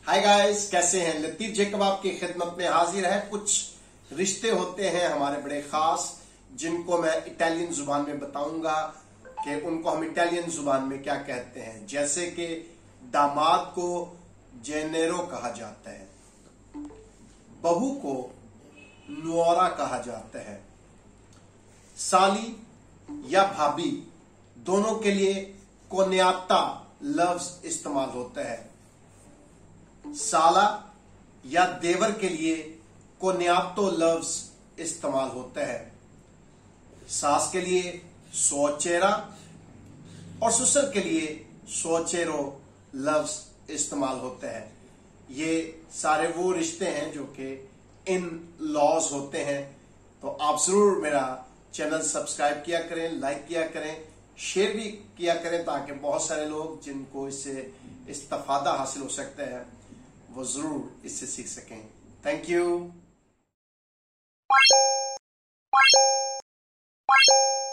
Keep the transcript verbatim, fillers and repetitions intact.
Hi guys, कैसे हैं? Latif Jacob आपकी खिदमत में हाजिर है। कुछ रिश्ते होते हैं हमारे बड़े खास, जिनको मैं इटालियन जुबान में बताऊंगा कि उनको हम इटालियन जुबान में क्या कहते हैं। जैसे कि दामाद को जेनेरो कहा जाता है, बहू को नुआरा कहा जाता है, साली या भाभी दोनों के लिए कोन्याता लफ्ज इस्तेमाल होता है। साला या देवर के लिए कोन्यातो लफ्ज इस्तेमाल होता है। सास के लिए सोचेरा और ससुर के लिए सोचेरो लफ्ज इस्तेमाल होता है। ये सारे वो रिश्ते हैं जो कि इन लॉज होते हैं। तो आप जरूर मेरा चैनल सब्सक्राइब किया करें, लाइक किया करें, शेयर भी किया करें, ताकि बहुत सारे लोग जिनको इससे इस्तेफादा हासिल हो सकता है वो जरूर इससे सीख सकें। Thank you.